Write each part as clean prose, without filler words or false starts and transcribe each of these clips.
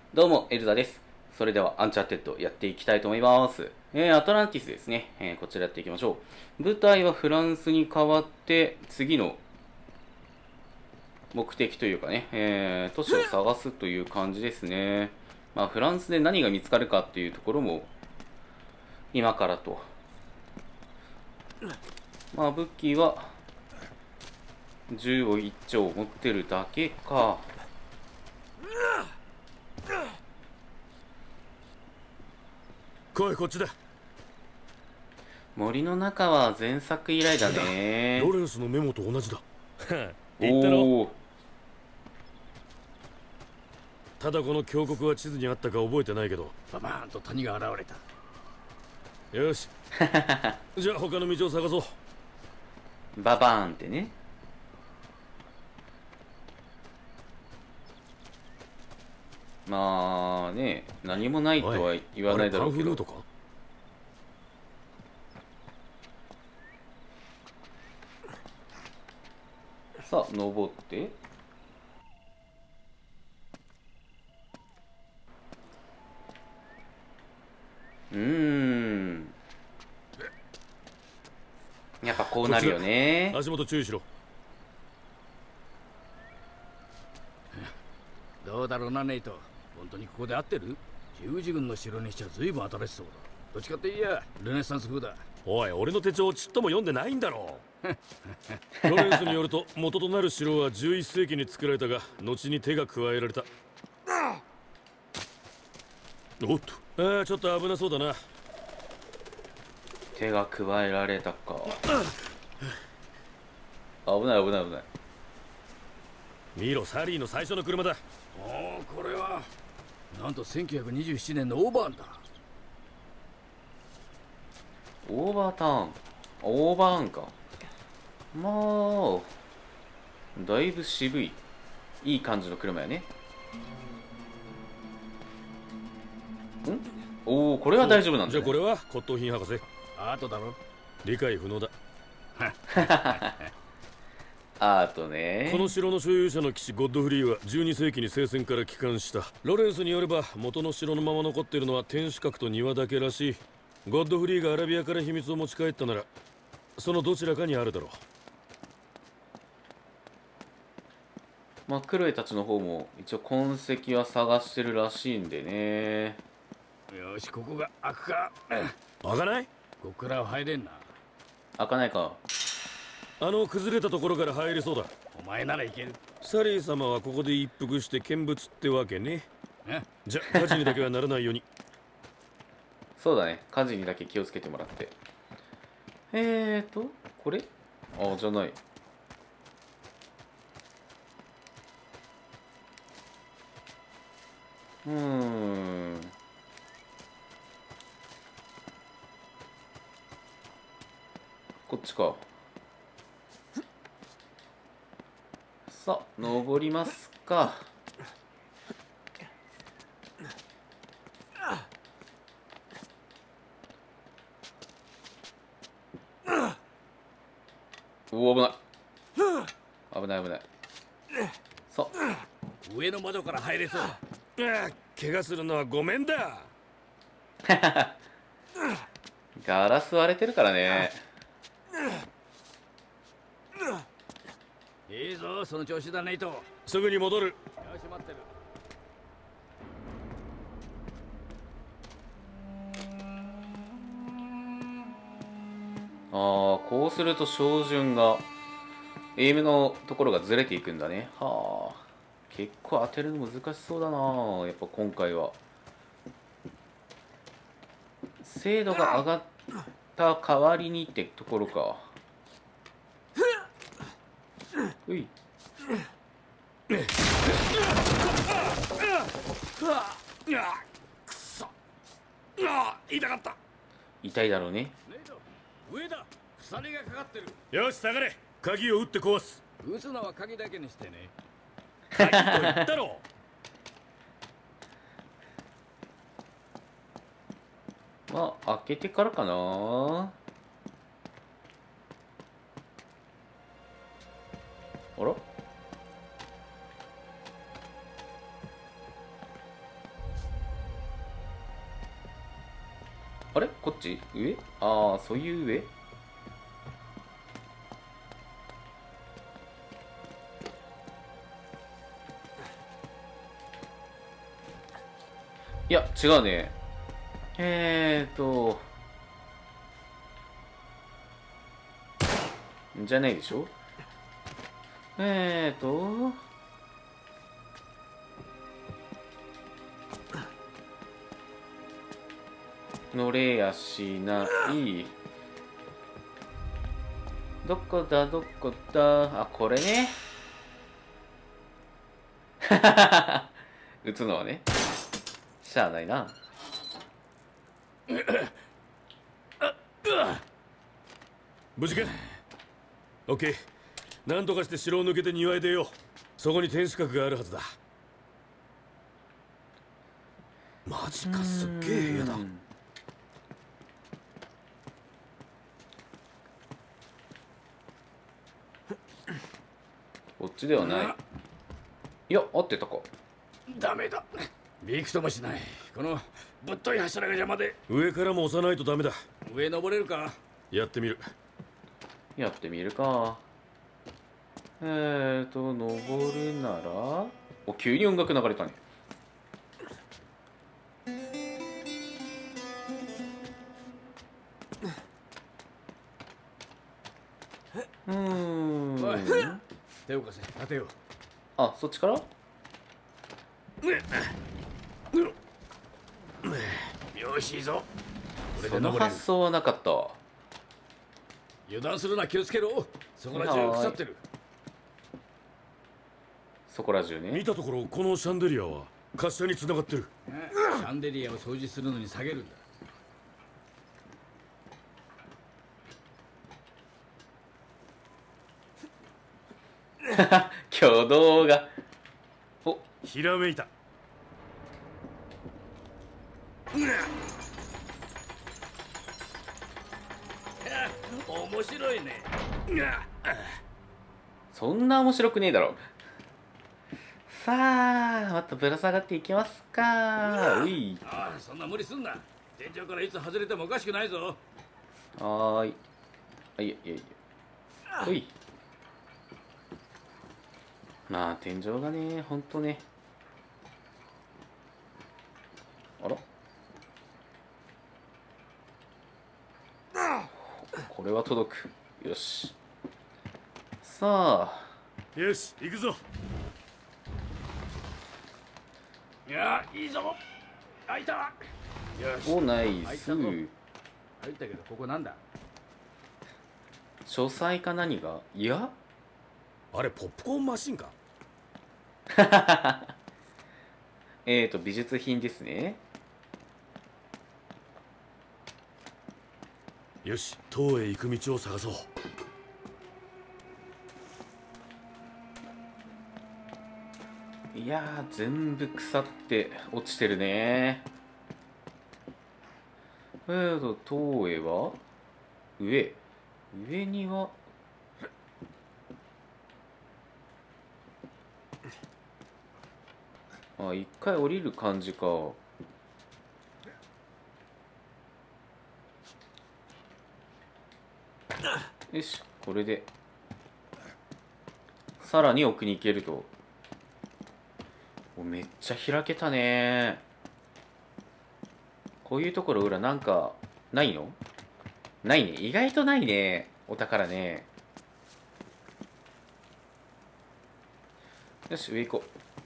どうも、エルザです。それでは、アンチャーテッドやっていきたいと思います。アトランティスですね。こちらやっていきましょう。舞台はフランスに変わって、次の目的というかね、都市を探すという感じですね。まあ、フランスで何が見つかるかっていうところも、今からと。まあ、武器は、銃を一丁持ってるだけか。 来い、こっちだ。 森の中は前作以来だね。 ロレンスのメモと同じだ。言ったろ。 おお。 ただこの峡谷は地図にあったか覚えてないけど。 ババーンと谷が現れた。 よし。じゃあ他の道を探そう。 ババーンってね。まあね、何もないとは言わないだろうけど。さあ、登って。やっぱこうなるよね。 足元注意しろ。 どうだろうな、ネイト。本当にここで合ってる？十字軍の城にしちゃ随分新しそうだ。どっちかっていや、ルネサンス風だ。 おい、俺の手帳ちっとも読んでないんだろう。ロレンスによると元となる城は11世紀に作られたが、後に手が加えられた。おっと、ちょっと危なそうだな。 手が加えられたか。危ない危ない危ない。 見ろ、サリーの最初の車だ。 おお、これはなんと1927年のオーバーンだ。 オーバーターン。オーバーンか。まあ、だいぶ渋い。いい感じの車やね。おお、これは大丈夫なんだ、ね。 じゃあこれは骨董品博士。 アートだろ。 理解不能だ。 アートね。 この城の所有者の騎士ゴッドフリーは12世紀に聖戦から帰還した。ロレンスによれば元の城のまま残っているのは天守閣と庭だけらしい。ゴッドフリーがアラビアから秘密を持ち帰ったならそのどちらかにあるだろう。 まあクロエたちの方も一応痕跡は探してるらしいんでね。 よし、ここが開くか。 開かない？ ここからは入れんな。 開かないか。 崩れたところから入れそうだ。 お前ならいける。 サリー様はここで一服して見物ってわけね。じゃあ火事にだけはならないように。 そうだね、火事にだけ気をつけてもらって。これ？あ、じゃない。こっちか。さあ、登りますか。おお、危ない。危ない危ない。さあ。 上の窓から入れそう。 怪我するのはごめんだ。 ガラス割れてるからね。 いいぞ、その調子だ、ネイト。 すぐに戻る。よし、待ってる。 ああ、こうすると照準がエイムのところがずれていくんだね。はあ、結構当てるの難しそうだな。やっぱ今回は精度が上がった代わりにってところか。うい。 くそ。痛かった。 痛いだろうね。 上だ。鎖がかかってる。 よし、下がれ。鍵を打って壊す。 撃つのは鍵だけにしてね。 鍵と言ったろ。 まあ開けてからかな。あら、 あれこっち上？ああ、そういう上？いや、違うね。じゃないでしょ。乗れやしない。どこだどこだ。あ、これね。打つのはね。しゃあないな。 無事か？オッケー。なんとかして城を抜けて庭へ出よう。そこに天守閣があるはずだ。マジか、すっげえ部屋だ。 こっちではない。いや、合ってたか。 ダメだ。びくともしない。このぶっとい柱が邪魔で。 上からも押さないとダメだ。 上登れるか？ やってみる。 やってみるか。登るなら。お、急に音楽流れたね。 おい、手を貸せ。立てよう。 あ、そっちから？ よし、いいぞ。これでその登れる。 発想はなかったわ。 油断するな、気をつけろ。そこら中腐ってる。 そこら中ね。 見たところ、このシャンデリアは滑車に繋がってる。 シャンデリアを掃除するのに下げるんだ。 挙動が。お、 ひらめいた。 面白いね。 そんな面白くねえだろ。さあ、またぶら下がっていきますか。うい。 ああ、そんな無理すんな。天井からいつ外れてもおかしくないぞ。 はーい。あ、いやいやいや。うい。まあ、天井がね、ほんとね。あら？これは届く。よし。さあ。 よし、行くぞ。 いや、いいぞ。開いた。よし。 お、ナイス。 開いたぞ。入ったけど、ここなんだ？ 書斎か何が？いやあれ、ポップコーンマシンか？ 美術品ですね。 よし、塔へ行く道を探そう。 いやー、全部腐って落ちてるね。塔へは上にはあ、一回降りる感じか。よし、これでさらに奥に行けると。お、めっちゃ開けたね。こういうところ裏なんかないの？ないね。意外とないね。お宝ね。よし、上行こ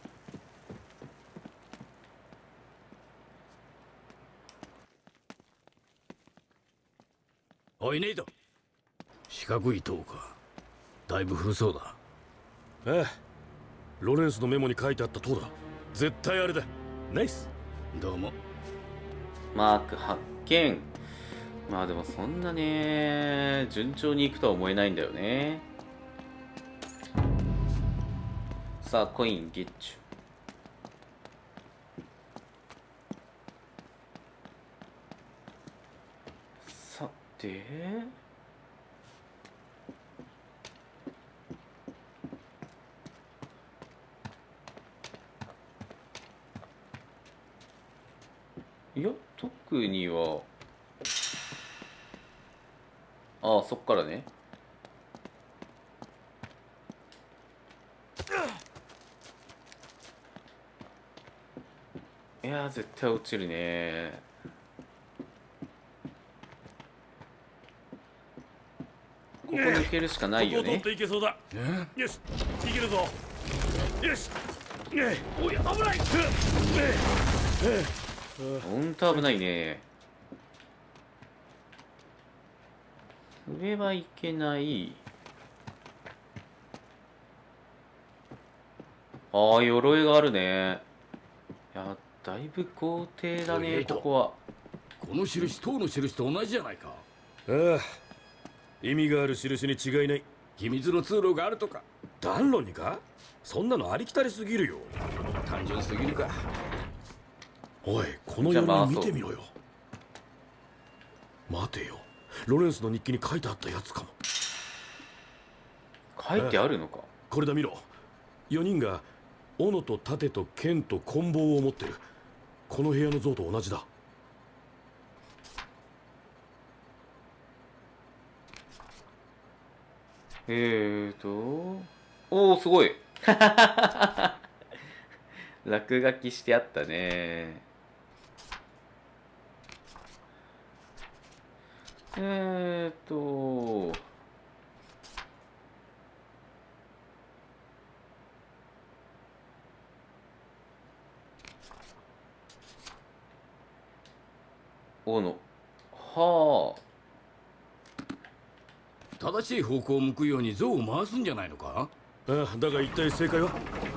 おい、ネイト。四角い塔か。だいぶ古そうだ。 ああ、ロレンスのメモに書いてあった塔だ。絶対あれだ。ナイス。 どうも。 う。マーク発見。まあでもそんなね、順調にいくとは思えないんだよね。さあ、コインゲッチュ。さて、いや、特にはああ、そっからね。いやー、絶対落ちるね。ここ抜けるしかないよね。 ここを取っていけそうだ。よし、いけるぞ。よし。おい、危ない。 ほんと危ないね。上はいけない。ああ、鎧があるね。いや、だいぶ豪邸だね、ここは。 この印、塔の印と同じじゃないか。 ああ、意味がある印に違いない。 秘密の通路があるとか。 暖炉にか？そんなのありきたりすぎるよ。 単純すぎるか。 おい、この鎧見てみろよ。待てよ、ロレンスの日記に書いてあったやつかも。 書いてあるのか。 これだ、見ろ。4人が斧と盾と剣と棍棒を持ってる。この部屋の像と同じだ。 おお、すごい。落書きしてあったね。斧。はあ。 正しい方向を向くように像を回すんじゃないのか。 ああ、だが一体正解は？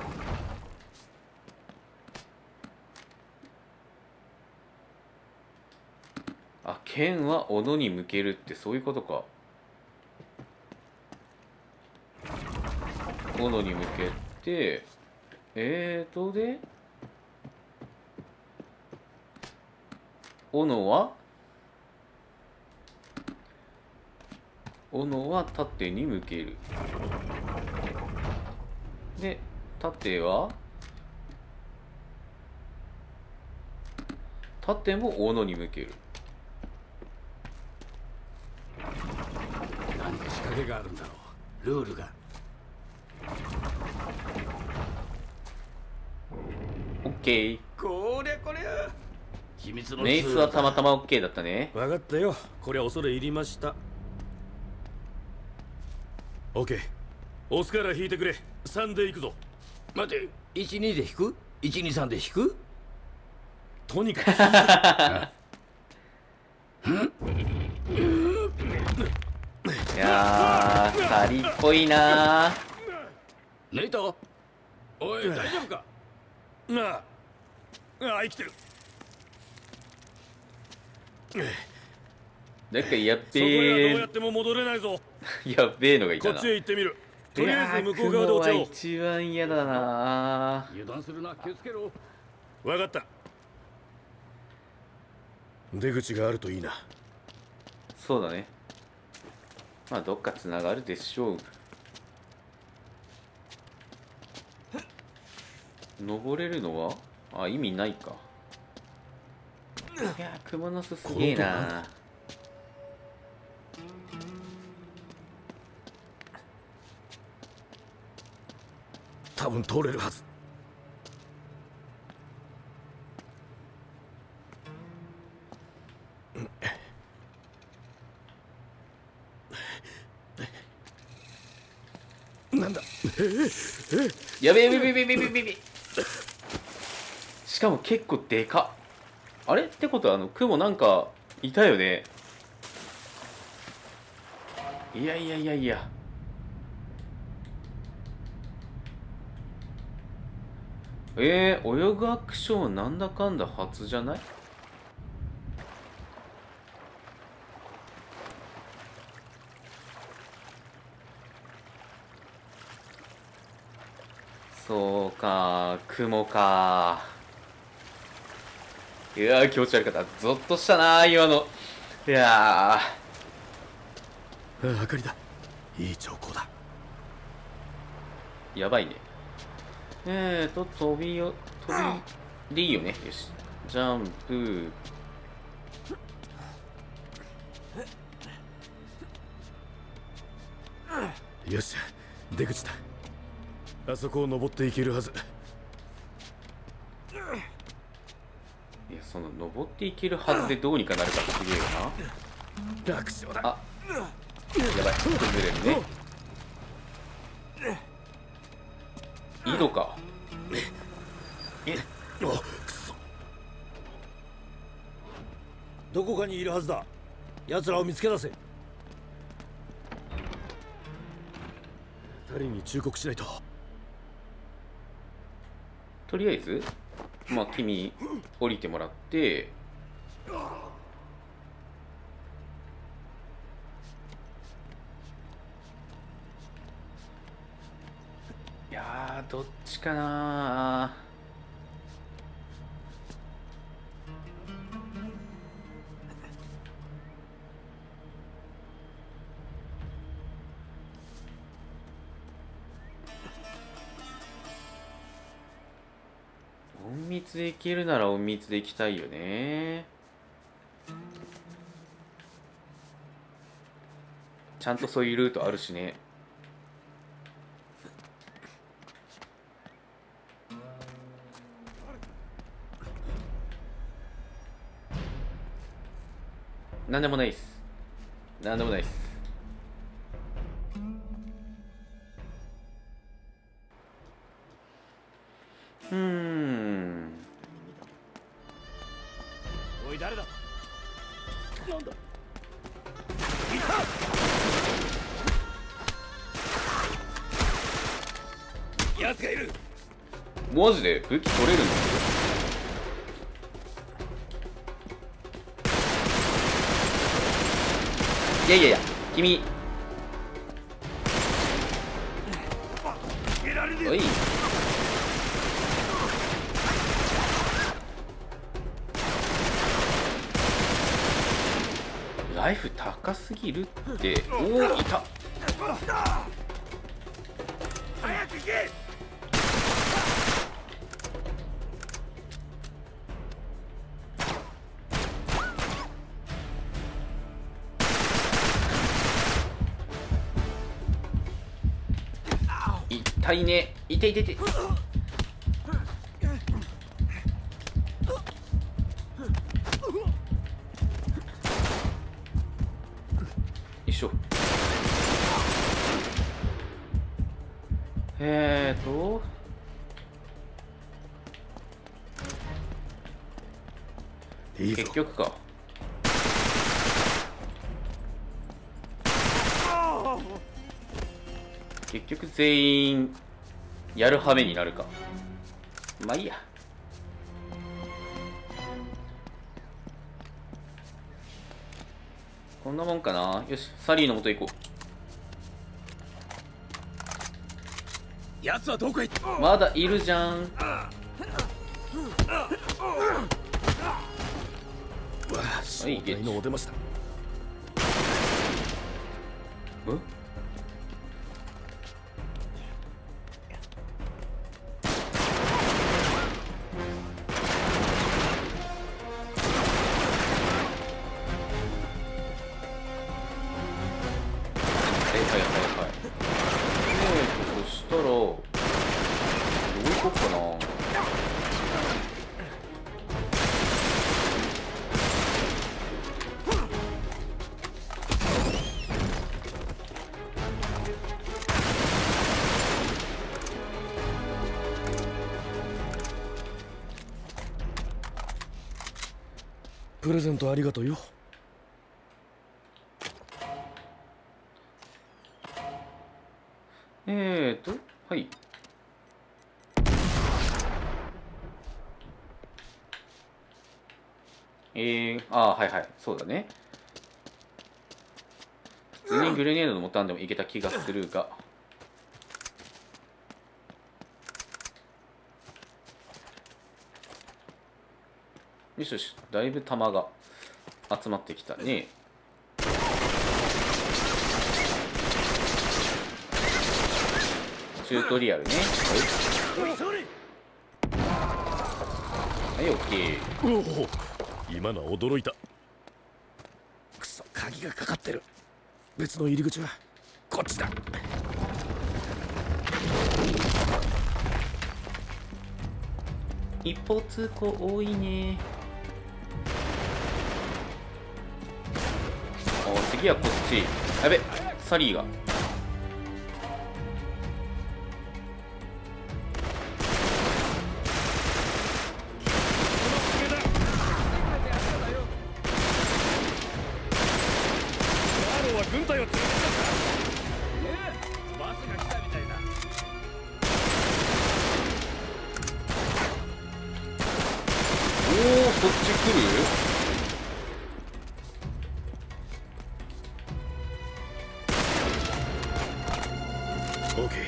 あ、剣は斧に向けるってそういうことか。斧に向けて、で、斧は縦に向ける。で、縦も斧に向ける。 何か仕掛けがあるんだろう。ルールが。 オッケー。 こりゃ秘密の通路だ。 メイスはたまたまオッケーだったね。 分かったよ。これは恐れ入りました。オッケー。オスから引いてくれ。3で行くぞ。 待て、12で引く？ 123 で引く？ とにかく引いて。 いやー、サリっぽいなー。 ネイト、おい、大丈夫か？ ああ、生きてる。 なんかやっそこへはどうべやっても戻れないぞ。 やっべえのがいたな。 こっちへ行ってみる。とりあえず向こう雲は側で落ちよ一番嫌だな。 油断するな、気をつけろ。 う。分かった。出口があるといいな。 そうだね。まあどっかつながるでしょう。登れるのは意味ないか。いやー、クモの巣すげえな。 多分通れるはず。なんだ。 やべえべべべべべべべ。しかも結構でかっ。あれってことはクモなんかいたよね。いやいやいやいや。泳ぐアクションなんだかんだ初じゃない？そうか、雲か。いやー、気持ち悪かった。ゾッとしたなー、今の。いや明かりだ。いい兆候だ。 ー、やばいね。飛びでいいよね。よし。ジャンプ。 よし、出口だ。あそこを登っていけるはず。 いや、その登っていけるはずでどうにかなるかすげえよな。 楽勝だ。 あ、やばい、崩れるね。井戸か。 お、くそ。どこかにいるはずだ。奴らを見つけ出せ。二人に忠告しないと。 とりあえずまあ君降りてもらって、いやーどっちかなー。隠密で行けるなら隠密で行きたいよね。ちゃんとそういうルートあるしね。なんでもないっす。なんでもないっす。 おい、誰だ。なんだ。いた。奴がいる。 マジで武器取れるの？いやいやいや、君。おい。ライフ高すぎるって。おお、いた。 早く行け。 痛いね。痛い痛い痛い。よいしょ。 いいぞ。 結局か。結局全員やる羽目になるか。まあいいや。こんなもんかな。よし、サリーの元行こ奴はどこへ行った。 う。まだいるじゃん。 わあ、正体のお出ました。 うん？そしたらどういこうかな。 プレゼントありがとうよ。 はい。はいはい、そうだね。普通にグレネードの持たんでもいけた気がするが。よしよし、だいぶ弾が集まってきたね。チュートリアルね。はい、オッケー。 おお、今のは驚いた。くそ、鍵がかかってる。別の入り口は。 こっちだ。 一方通行多いね。お、次はこっち。やべ、サリーが。 軍隊を連れてきたんだ。 バスが来たみたいだ。 おお、そっち来る。 オーケー。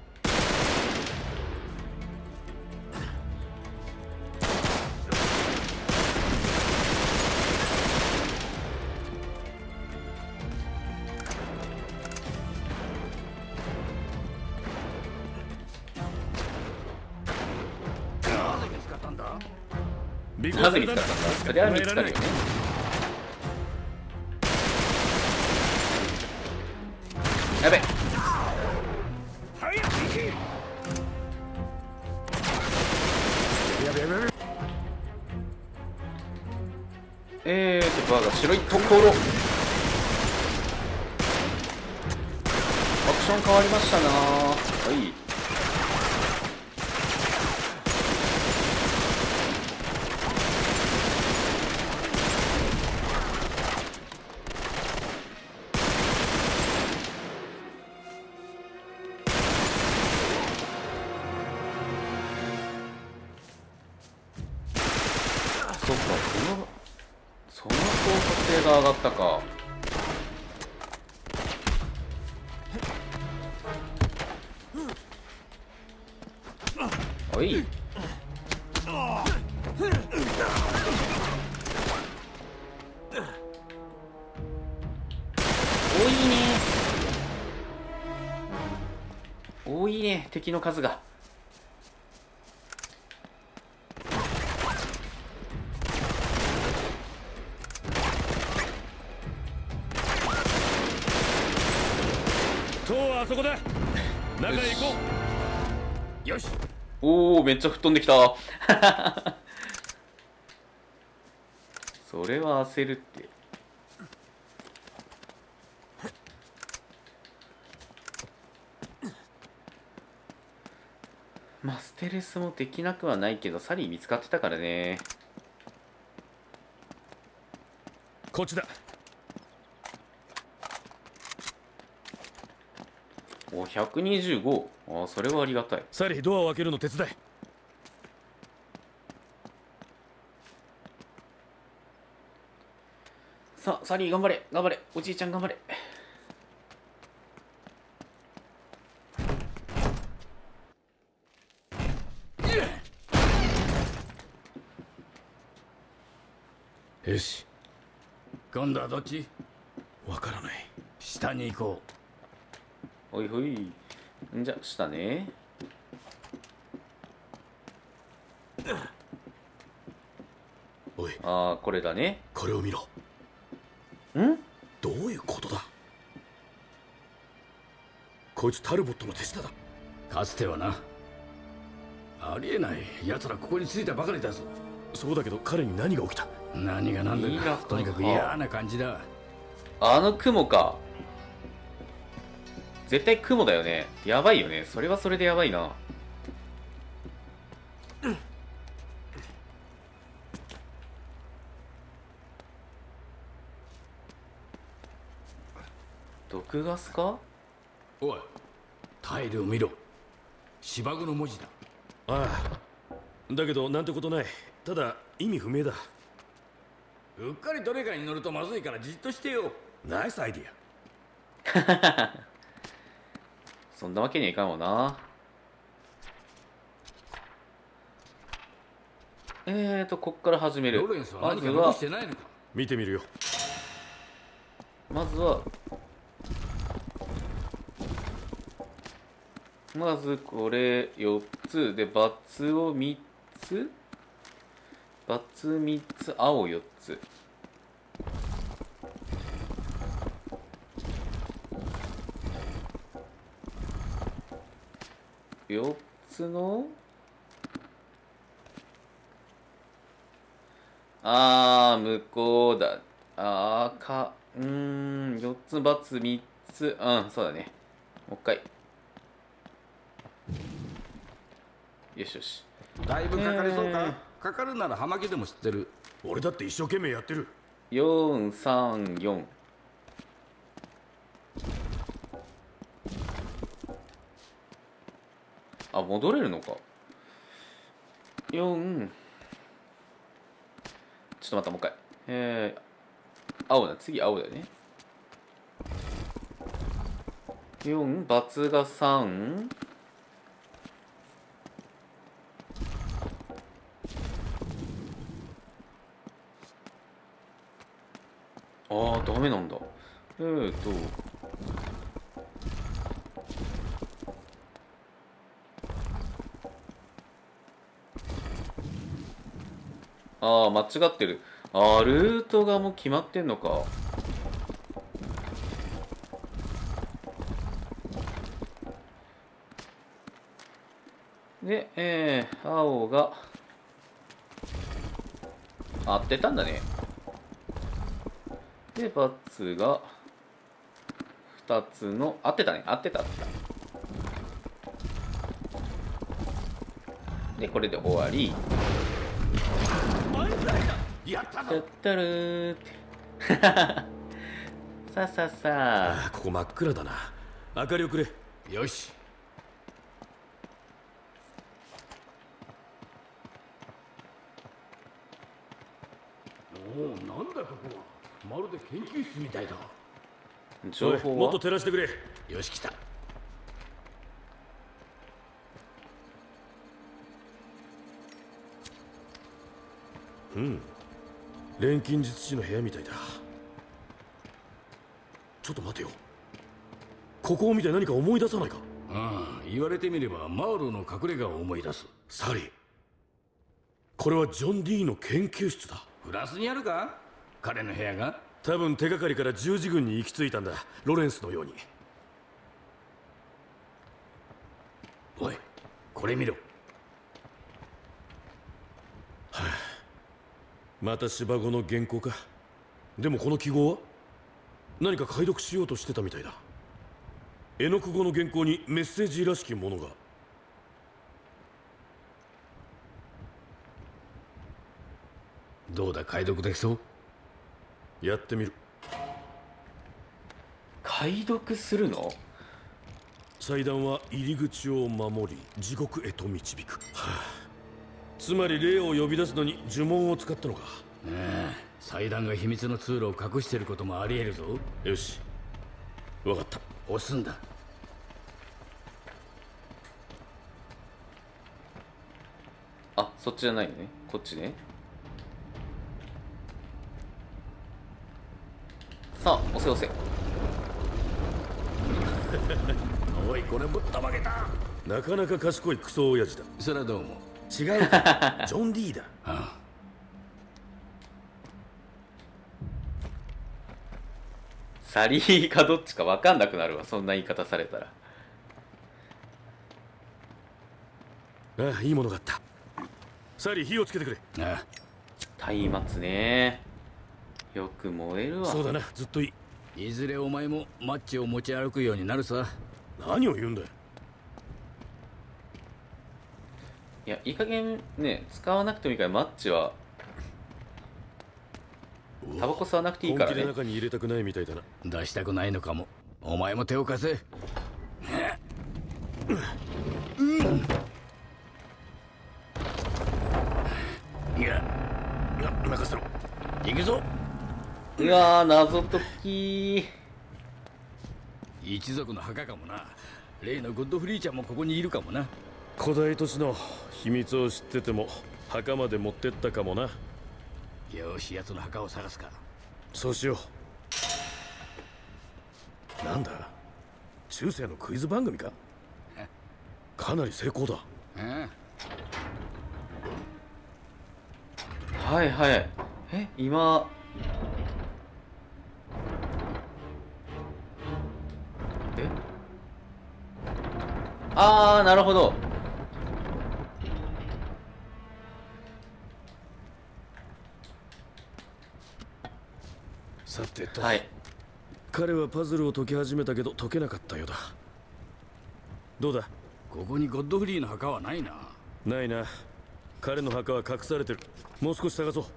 なぜ見つかったんだ。それは見つかるよね。やべ。バーが白いところ。アクション変わりましたな。はい。そっか、その操作性が上がったか。おい。多いね。多いね、敵の数が。 あそこだ。中へ行こう。よし。 おお、めっちゃ吹っ飛んできた。それは焦るって。まあステルスもできなくはないけど、サリー見つかってたからね。 こっちだ。 お、125。ああ、それはありがたい。 サリー、ドアを開けるの手伝え。 さあ、サリー頑張れ、頑張れ、おじいちゃん頑張れ。 よし。 今度はどっち？ わからない。 下に行こほいほい。んじゃ、下ね。 おい、 ああ、これだね。 これを見ろ。 ん？ どういうことだ。こいつタルボットの手下だ。 う。かつてはな。ありえない。奴らここに着いたばかりだぞ。 そうだけど彼に何が起きた。 何が何だかとにかく嫌な感じだ。 あの雲か。絶対雲だよね。やばいよね。それはそれでやばいな。毒ガスか？ おい、タイルを見ろ。芝生の文字だ。 ああ、だけどなんてことない。ただ意味不明だ。 うっかりどれかに乗るとまずいからじっとしてよ。 ナイスアイディそんなわけにはいかんわな。こっから始める。 ロレンスはまず何か残はしてないのか。 見てみるよ。 まずはまずこれ4つでバツを3つ、バツ3つ、青4つ。 4つの向こうだ。4つ×、3つ。そうだね。もう一回。よしよし。 だいぶかかりそうか、かかるなら葉巻でも知ってる。 俺だって一生懸命やってる。 4、3、4。戻れるのか。4。ちょっと待った、もう一回。青だ、次青だよね。4、×が3。ダメなんだ。間違ってる。ルートがもう決まってんのか。で、青が合ってたんだね。で、バツが2つの合ってたね。合ってた。で、これで終わり。 やったぞ。 やったるーってさあここ真っ暗だな。明かりをくれ。 よし。なんだここは。まるで研究室みたいだ。 情報はもっと照らしてくれ。 よし、来た。 錬金術師の部屋みたいだ。ちょっと待てよ。ここを見て何か思い出さないか。 言われてみればマウロの隠れ家を思い出す。 サリー、これはジョン・ディーの研究室だ。 フランスにあるか、彼の部屋が。 多分手がかりから十字軍に行き着いたんだ。ロレンスのように。 おい、これ見ろ。 また芝語の原稿か。でもこの記号は何か解読しようとしてたみたいだ。絵の具語の原稿にメッセージらしきものが。 どうだ、解読できそう？ やってみる。 解読するの？ 祭壇は入り口を守り地獄へと導く。つまり霊を呼び出すのに呪文を使ったのか。 祭壇が秘密の通路を隠していることもあり得るぞ。 よし、わかった。 押すんだ。 そっちじゃないのね。こっちね。さあ、押せ押せ。 おい、これぶったまげた。 なかなか賢いクソ親父だ。 それはどうも。 違うかジョン・ディーだ。 サリーかどっちか分かんなくなるわ、そんな言い方されたら。 いいものがあった。サリー、火をつけてくれ。 松明ね。よく燃えるわ。 そうだな、ずっといい。いずれお前もマッチを持ち歩くようになるさ。 何を言うんだよ。 いや、いい加減ね、使わなくてもいいから、マッチはタバコ吸わなくていいからね。 本気で中に入れたくないみたいだな。 出したくないのかも。お前も手を貸せ。いや任せろ。 行くぞ。 うわー、謎解き。 一族の墓かもな。例のゴッドフリーちゃんもここにいるかもな。 古代都市の秘密を知ってても墓まで持ってったかもな。 よし、奴の墓を探すか。 そうしよう。なんだ、中世のクイズ番組か。かなり成功だ。 はいはい。今あー、なるほど。 さてと、 はい。 彼はパズルを解き始めたけど解けなかったようだ。どうだ？ ここにゴッドフリーの墓はないな。 ないな。彼の墓は隠されてる。もう少し探そう。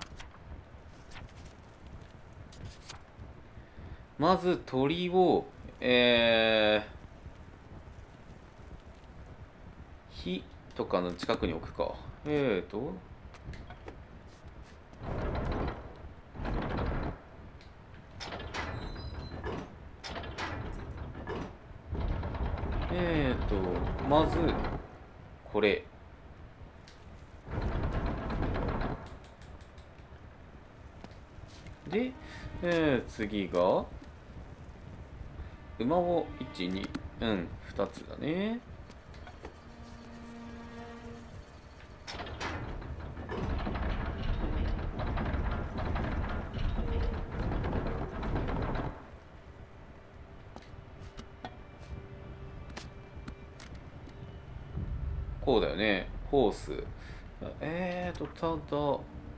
まず鳥を火とかの近くに置くか。まずこれで、次が馬を12、2つだね。こうだよね。ホース。ただ、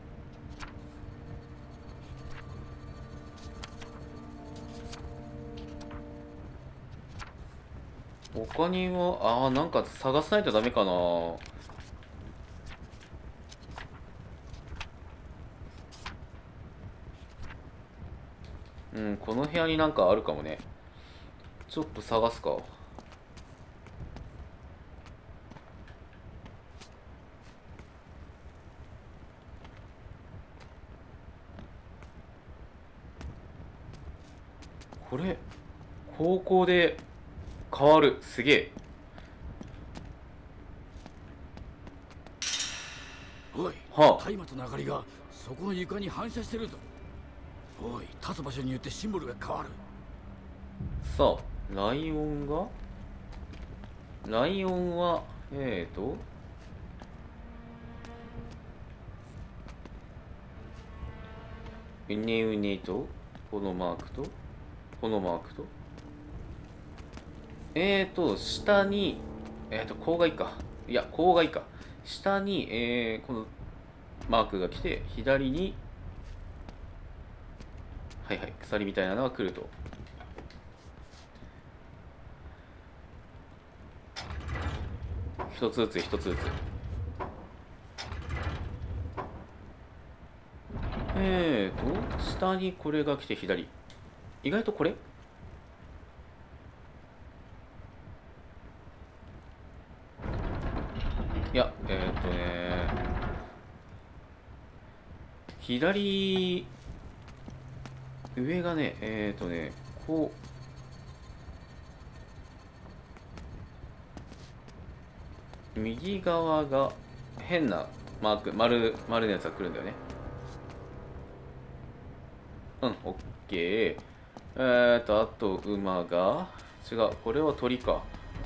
他には、なんか探さないとダメかな。この部屋になんかあるかもね。ちょっと探すか。これ、方向で変わる。すげえ。 おい、 は松明の明かりがそこの床に反射してるぞ。おい、立つ場所によってシンボルが変わる。 さあ、ライオンは、うねうねと、このマークと、このマークと、下に、郊外か。いや、郊外か。下に、このマークが来て、左に、はいはい、鎖みたいなのが来ると。一つずつ、一つずつ。下にこれが来て左。意外とこれいや、左、上がね、こう、右側が変なマーク、丸のやつが来るんだよね。オッケー。あと馬が、違う、これは鳥か。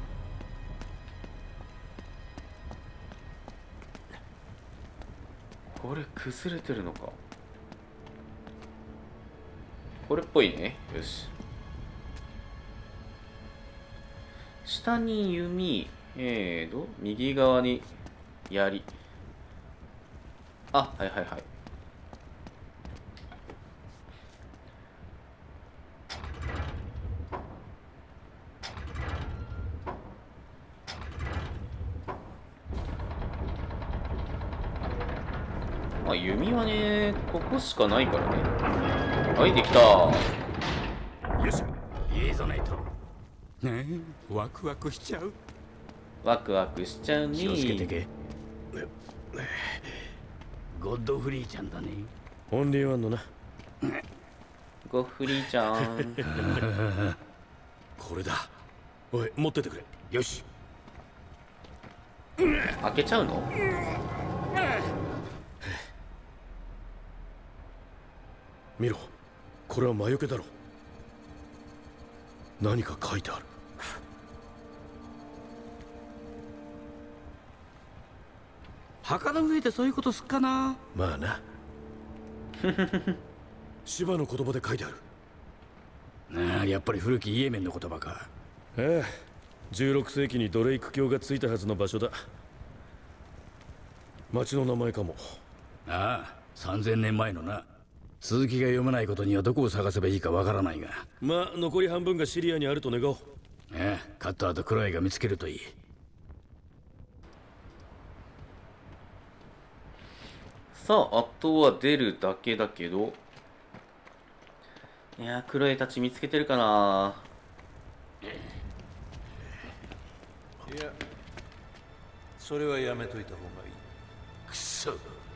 これ崩れてるのか。これっぽいね。よし。下に弓、右側に槍。はいはいはい。弓はね、ここしかないからね。はい、できた。 よっしゃ、いいぞネイト。ねえ、ワクワクしちゃう。 ワクワクしちゃうね。 気をつけてけ。ゴッドフリーちゃんだね。 オンリーワンのな。 ゴフリーちゃん。 これだ。おい、持っててくれ。 よし。 開けちゃうの？ 見ろ、これは魔除けだろ。何か書いてある。 墓の上でそういうことすっかな。 まあな。芝の言葉で書いてある。 やっぱり古きイエメンの言葉か。 ええ、 16世紀にドレイク教がついたはずの場所だ。町の名前かも。 ああ、3000年前のな。続きが読めないことにはどこを探せばいいかわからないが。 まあ残り半分がシリアにあると願おう。 ええ、カッターとクロエが見つけるといい。 さあ、あとは出るだけだけど。いやー、クロエたち見つけてるかな。 いや、それはやめといた方がいい。 くそ。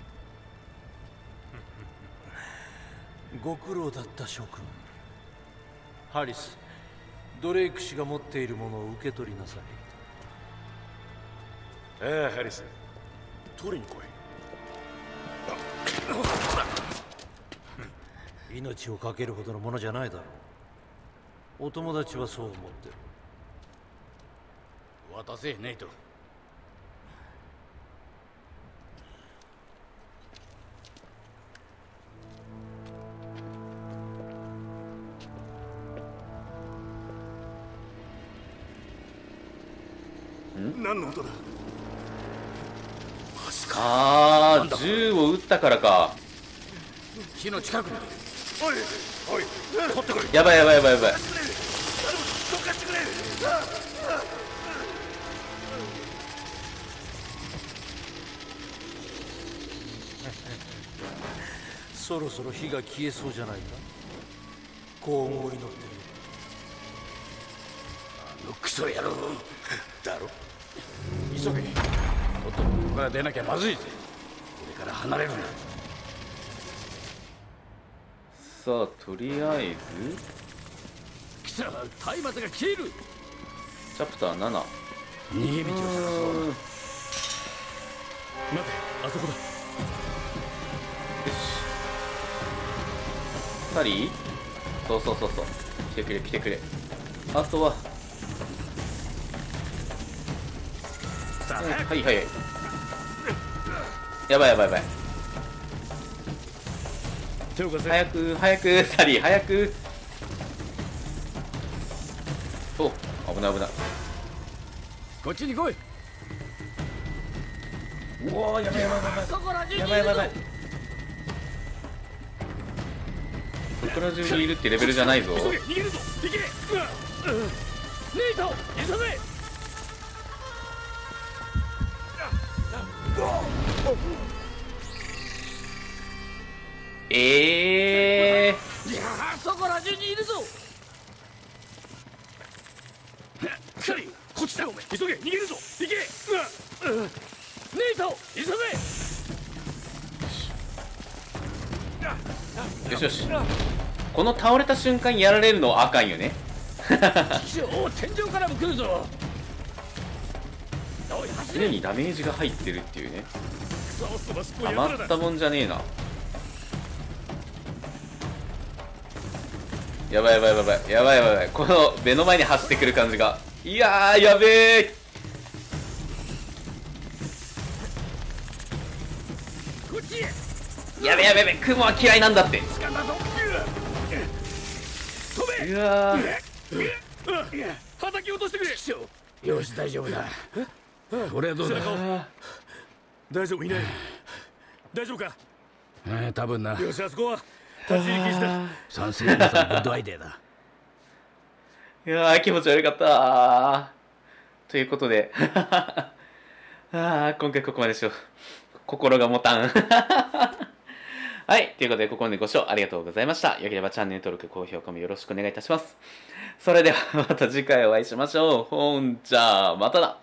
ご苦労だった諸君。ハリス、ドレイク氏が持っているものを受け取りなさい。 ああ、ハリス、取りに来い。 命を懸けるほどのものじゃないだろう。お友達はそう思ってる。 渡せ、ネイト。 何の音だ。 あー、銃を撃ったからか。 火の近くに。 おいおい、取ってこい。 やばいやばいやばいやばい。 どかしてくれ。 そろそろ火が消えそうじゃないか。幸運を祈ってる。 あのクソ野郎。 だろ。 急げ。とっととここから出なきゃまずいぜ。これから離れるな。 さあ、とりあえず来た、松明が消える。 チャプター7。 逃げ道を探そう。 待て、あそこだ。 サリー、そうそうそうそう、来てくれ来てくれ。あとははいはいはい。やばいやばいやばい。 手を貸せ。 早く早く、サリー早く。お、危ない危ない。 こっちに来い。 うわー、やばいやばいやばいそこら中にいるぞ。 やばいやばいやばい。そこら中にいるってレベルじゃないぞ。 急げ、逃げるぞ。行け。 ネイト、急げ。いやー、そこら中にいるぞ。 サリー、こっちだ。お前急げ、逃げるぞ。行け。 ネイト、急げ。 よしよし。この倒れた瞬間やられるのはあかんよね。 お、天井からも来るぞ。おい、走れ。 常にダメージが入ってるっていうね。 そうすばしっこい余ったもんじゃねえな。やばいやばいやばいやばいやばいやばい。この目の前に走ってくる感じが、いやー、やべえ。 こっちへ。 やべやべやべ、雲は嫌いなんだって。 掴んだぞ。飛べ。 うわー、 叩き落としてくれ。 よし、大丈夫だ。俺はどうだ。 大丈夫いない。大丈夫か。 多分な。 よし、あそこは立ち入り禁止だ。 賛成皆さん、グッドアイデアだ。 いやー、気持ち悪かったー。ということであー、今回ここまでしよう。心が持たんはい。ということで、ここまでご視聴ありがとうございました。よければチャンネル登録、高評価もよろしくお願いいたします。それではまた次回お会いしましょう。ほんじゃあ、まただ。